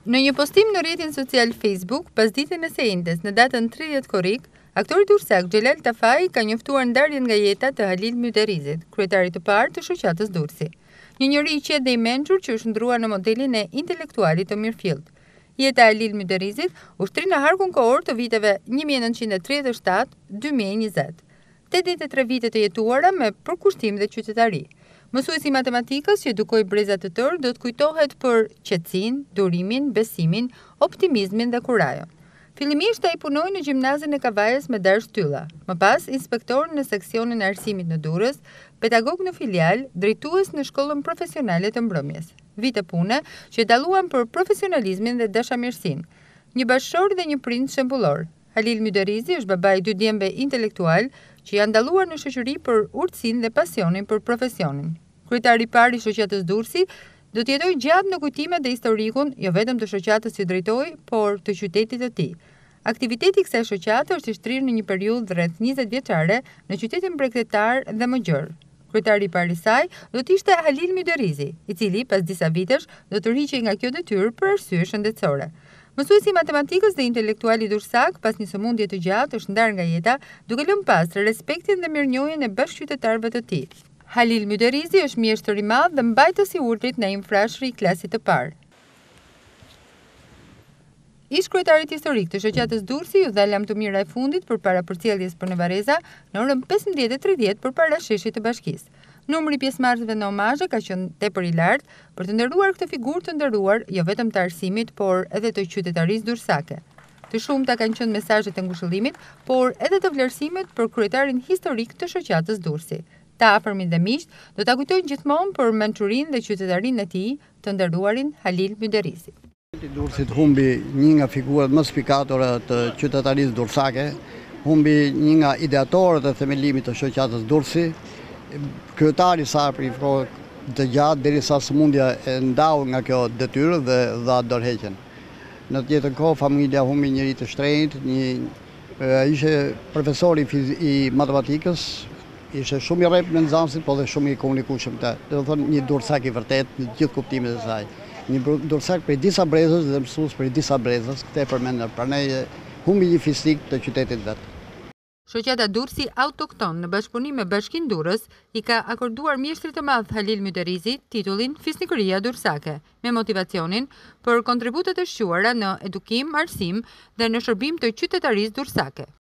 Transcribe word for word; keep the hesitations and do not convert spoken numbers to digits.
Në një postim në rrjetin social Facebook, pas ditën e së njëjtës në datën tridhjetë korrik, aktori durrsak Xhelal Tafaj ka njoftuar ndarjen nga jeta të Halil Myderrizit, kryetarit të parë të Shoqatës Durrësi. Një njeri i qetë dhe i mençur që është ndruar në modelin e intelektualit të mirëfillt. Jeta e Halil Myderrizit ushtri në harkun kohor të viteve një mijë e nëntëqind e tridhjetë e shtatë deri në dy mijë e njëzet. tetëdhjetë e tre vite të jetuara me përkushtim dhe qytetari. Mësuesi i matematikës që edukoi breza të tërë do të kujtohet për qetësinë, durimin, besimin, optimizmin dhe kurajon. Fillimisht ai punoi në gjimnazin e Kavajës me dar shtylla, më pas inspektor në seksionin e arsimit në Durrës, pedagog në filial, drejtues në shkollën profesionale të mbrëmjes. Vite pune që dalluan për profesionalizmin dhe dashamirësinë. Një bashkëshor dhe një prind shembullor. Halil Myderrizi është baba i dy djemve intelektual që janë dalluar në shoqëri për urtësinë dhe pasionin për profesionin. Kryetari i parë i Shoqatës Durrësi do të jetojë gjatë në kujtimet dhe historikun jo vetëm të shoqatës që drejtoi, por të qytetit të tij. Aktiviteti i kësaj shoqate është i shtrirë në një periudhë rreth njëzet vjeçare në qytetin bregdetar dhe më gjerë. Kryetari i parë i saj do të ishte Halil Myderrizi, i cili pas disa vitesh do të rriqej nga kjo detyrë për arsye shëndetësore. Mësuesi i matematikës dhe intelektuali durrsak, pas një sëmundje të gjatë, është ndarë nga jeta, duke lënë pas respektin dhe mirënjohjen e bashkëqytetarëve të tij. Halil Myderrizi është mjeshtër i madh dhe mbajtës i urdhrit në infrashëri i klasit të parë. Ish kryetarit historik të Shoqatës Durrësi u dha lajm të mira e fundit përpara përcjelljes për në Vareza në orën pesëmbëdhjetë e tridhjetë përpara sheshit të bashkisë. Numri i pjesëmarrësve në omazhe ka qenë tepër i lartë për të nderuar këtë figurë të nderuar jo vetëm të arsimit, por edhe të qytetarisë durrsake. Të shumta kanë qenë mesazhet e ngushëllimit, por edhe të vlerësimit për kryetarin historik të Shoqatës Durrësi. Të afërmit dhe miqt do ta kujtojnë gjithmonë për mençurinë dhe qytetarinë e tij, të nderuarin Halil Myderrizi. Durrësit humbi një nga figurat më spikatore të qytetarisë durrsake, humbi një nga ideatorët e themelimit të Shoqatës Durrësi. Kryetari i saj për një kohë të gjatë derisa sëmundja e ndau nga kjo detyrë dhe dha dorëheqjen. Në të njëjtën kohë familja humbi njëri të shtrenjtë, një ishte profesor i, i matematikës, ishte shumë i rrep në nxënësit, po dhe shumë i komunikueshëm. Do të thonë një durrsak i vërtet në gjithë kuptimet e saj. Një durrsak prej disa brezës dhe mësues prej disa brezës, këtë e përmend, prandaj humbi një fisnik të qytetit vet. Shoqata Durrësi autokton në bashkëpunim me Bashkinë Durrës i ka akorduar mjeshtrit të madh Halil Myderrizi titullin Fisnikëria Durrsake, me motivacionin për kontributet e shquara në edukim, arsim dhe në shërbim të qytetarisë durrsake.